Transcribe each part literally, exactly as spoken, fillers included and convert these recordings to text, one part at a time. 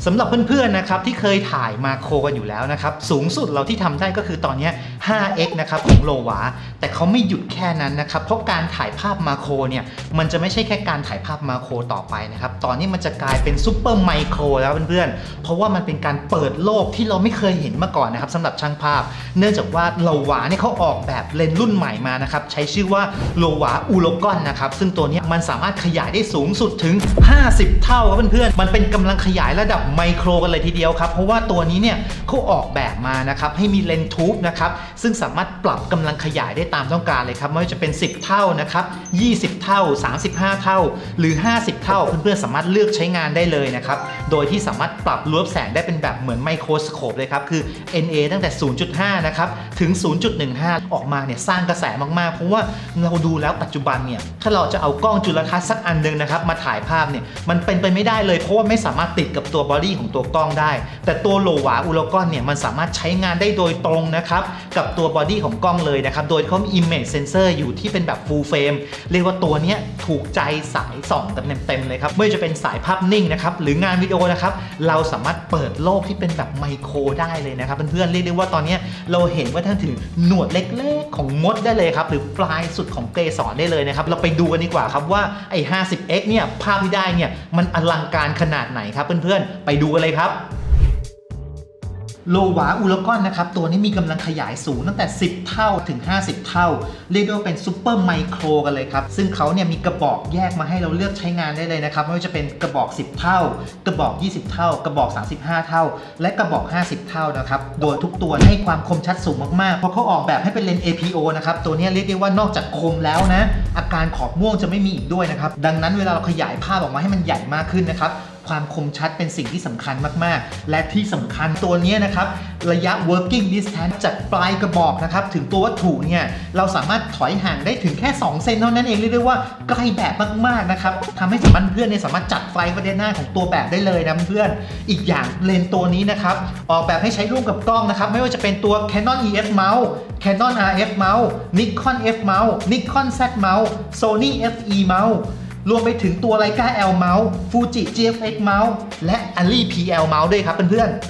สำหรับเพื่อนๆนะครับที่เคยถ่ายมาโครกันอยู่แล้วนะครับสูงสุดเราที่ทำได้ก็คือตอนนี้ ห้าเอ็กซ์ นะครับของโลวาแต่เขาไม่หยุดแค่นั้นนะครับเพราะการถ่ายภาพมาโครเนี่ยมันจะไม่ใช่แค่การถ่ายภาพมาโครต่อไปนะครับตอนนี้มันจะกลายเป็นซุปเปอร์ไมโครแล้วเพื่อนๆเพราะว่ามันเป็นการเปิดโลกที่เราไม่เคยเห็นมาก่อนนะครับสำหรับช่างภาพเนื่องจากว่าโลวาเนี่ยเขาออกแบบเลนส์รุ่นใหม่มานะครับใช้ชื่อว่าโลวาอูโลกอนนะครับซึ่งตัวนี้มันสามารถขยายได้สูงสุดถึงห้าสิบเท่าครับเพื่อนๆมันเป็นกำลังขยายระดับไมโครกันเลยทีเดียวครับเพราะว่าตัวนี้เนี่ยเขาออกแบบมานะครับให้มีเลนส์ทูบนะครับซึ่งสามารถปรับกำลังขยายได้ตามต้องการเลยครับไม่ว่าจะเป็นสิบเท่านะครับยี่สิบเท่าสามสิบห้าเท่าหรือห้าสิบเท่าเพื่อนๆสามารถเลือกใช้งานได้เลยนะครับโดยที่สามารถปรับรวบแสงได้เป็นแบบเหมือนไมโครสโคปเลยครับคือ เอ็น เอ ตั้งแต่ ศูนย์จุดห้า นะครับถึง ศูนย์จุดหนึ่งห้า ออกมาเนี่ยสร้างกระแสมากๆเพราะว่าเราดูแล้วปัจจุบันเนี่ยถ้าเราจะเอากล้องจุลทรรศน์สักอันนึงนะครับมาถ่ายภาพเนี่ยมันเป็นไปไม่ได้เลยเพราะว่าไม่สามารถติดกับตัวบอดี้ของตัวกล้องได้แต่ตัวโลวาอูโลกอนเนี่ยมันสามารถใช้งานได้โดยตรงนะครับกับตัวบอดี้ของกล้องเลยนะครับโดยเขามี Image Sensor อยู่ที่เป็นแบบ Full Frame เรียกว่าตัวนี้ถูกใจสายส่องเต็มๆเลยครับไม่ว่าจะเป็นสายภาพนิ่งนะครับหรืองานวิดีโอนะครับเราสามารถเปิดโลกที่เป็นแบบไมโครได้เลยนะครับเพื่อนๆเรียกได้ว่าตอนนี้เราเห็นว่าท่านถึงหนวดเล็กๆของมดได้เลยครับหรือปลายสุดของเกสรได้เลยนะครับเราไปดูกันดีกว่าครับว่าไอ้ ห้าสิบเอ็กซ์ เนี่ยภาพที่ได้เนี่ยมันอลังการขนาดไหนครับเพื่อนๆไปดูกันเลยครับโลวาอูโลกอนนะครับตัวนี้มีกำลังขยายสูงตั้งแต่สิบเท่าถึงห้าสิบเท่าเรียกว่าเป็นซูเปอร์ไมโครกันเลยครับซึ่งเขาเนี่ยมีกระบอกแยกมาให้เราเลือกใช้งานได้เลยนะครับไม่ว่าจะเป็นกระบอกสิบเท่ากระบอกยี่สิบเท่ากระบอกสามสิบห้าเท่าและกระบอกห้าสิบเท่านะครับโดยทุกตัวให้ความคมชัดสูงมากๆเพราะเขาออกแบบให้เป็นเลนส์ เอ พี โอ นะครับตัวนี้เรียกได้ว่านอกจากคมแล้วนะอาการขอบม่วงจะไม่มีอีกด้วยนะครับดังนั้นเวลาเราขยายภาพออกมาให้มันใหญ่มากขึ้นนะครับความคมชัดเป็นสิ่งที่สำคัญมากๆและที่สำคัญตัวนี้นะครับระยะ working distance จากปลายกระบอกนะครับถึงตัววัตถุเนี่ยเราสามารถถอยห่างได้ถึงแค่สองเซนเท่านั้นเองเรียกได้ว่าใกล้แบบมากๆนะครับทำให้สามารถเพื่อนเนี่ยสามารถจัดไฟไว้ด้านหน้าของตัวแบบได้เลยนะเพื่อนอีกอย่างเลนส์ตัวนี้นะครับออกแบบให้ใช้ร่วมกับกล้องนะครับไม่ว่าจะเป็นตัว Canon อี เอฟ Mount Canon อาร์ เอฟ Mount Nikon F Mount Nikon Z Mount Sony เอฟ อี Mountรวมไปถึงตัว Leica L Mount Fuji จี เอฟ เอ็กซ์ Mount และ Arri พี แอล Mount ด้วยครับเพื่อนๆ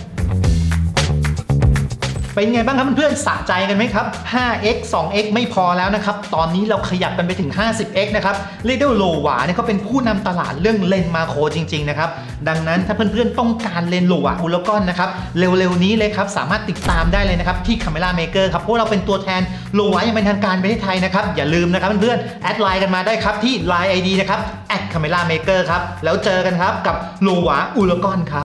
เป็นไงบ้างครับเพื่อนๆสะใจกันไหมครับ ห้าเอ็กซ์ สองเอ็กซ์ ไม่พอแล้วนะครับตอนนี้เราขยับกันไปถึง ห้าสิบเอ็กซ์ นะครับเรียกได้ว่าโลวาเนี่ยเขาเป็นผู้นำตลาดเรื่องเลนส์มาโครจริงๆนะครับดังนั้นถ้าเพื่อนๆต้องการเลนส์โลวาอูโลกอนนะครับเร็วๆนี้เลยครับสามารถติดตามได้เลยนะครับที่ Camera Maker ครับเพราะเราเป็นตัวแทนโลวาอย่างเป็นทางการประเทศไทยนะครับอย่าลืมนะครับเพื่อนๆแอดไลน์กันมาได้ครับที่ ไลน์ ไอ ดี นะครับ แอท Camera Maker ครับแล้วเจอกันครับกับโลวาอูโลกอนครับ